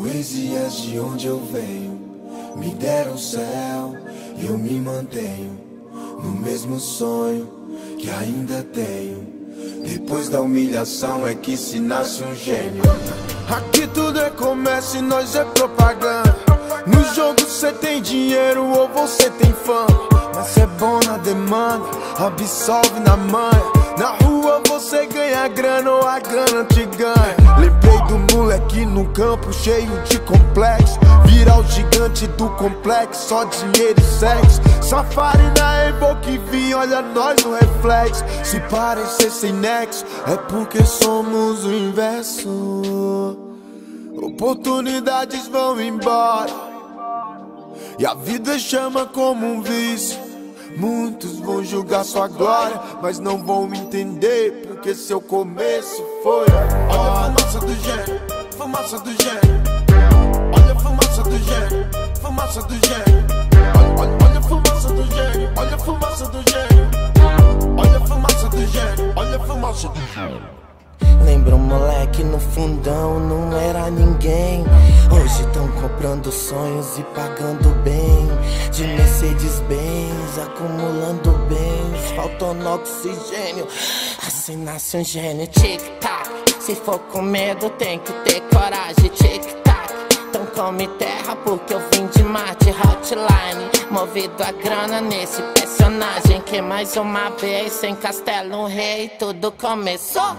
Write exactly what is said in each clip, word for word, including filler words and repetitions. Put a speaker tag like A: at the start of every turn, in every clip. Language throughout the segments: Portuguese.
A: Poesias de onde eu venho me deram céu e eu me mantenho no mesmo sonho que ainda tenho. Depois da humilhação é que se nasce um gênio. Aqui tudo é comércio e nós é propaganda. No jogo cê tem dinheiro ou você tem fama, mas cê é bom na demanda, absolve na manha. Na rua você ganha grana ou a grana te ganha. Lembrei do moleque no campo cheio de complexo, virar o gigante do complexo, só dinheiro e sexo. Safari na Evoque vi, olha nós no reflexo. Se parecer sem nexo, é porque somos o inverso. Oportunidades vão embora e a vida chama como um vício. Muitos vão julgar sua glória, mas não vão entender porque seu começo foi. Olha a fumaça do gênio, fumaça do gênio. Olha a fumaça do gênio, fumaça do gênio. Olha, olha, olha a fumaça do gênio, olha a fumaça do gênio. Olha a fumaça do gênio, olha a fumaça do gênio.
B: Lembra um moleque no fundão, não era ninguém. Hoje tão comprando sonhos e pagando bem, de Mercedes-Benz, acumulando bens, faltando oxigênio. Assim nasce um gênio. Tic-tac, se for com medo tem que ter coragem. Tic-tac, então come terra porque eu vim de Marte. Hotline, movido a grana nesse personagem que mais uma vez, sem castelo um rei, tudo começou.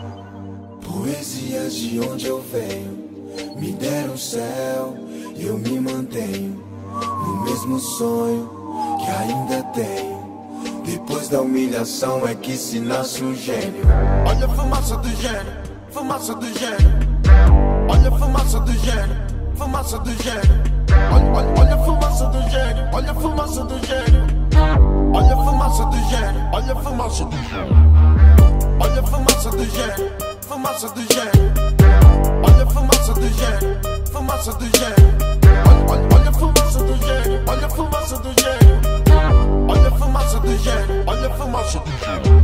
A: Poesias de onde eu venho me deram céu e eu me mantenho no mesmo sonho que ainda tenho. Depois da humilhação é que se nasce um gênio. Olha a fumaça do gênio, fumaça do gênio. Olha a fumaça do gênio, fumaça do gênio. Olha, olha, olha a fumaça do gênio, olha a fumaça do gênio. Olha a fumaça do gênio, olha a fumaça do gênio. Olha a fumaça do gênio, fumaça do gênio. Olha a fumaça do gênio, fumaça do gênio. Olha, olha, olha a fumaça do gênio, olha a fumaça do gênio. Olha a fumaça do gênio, olha a fumaça do gênio.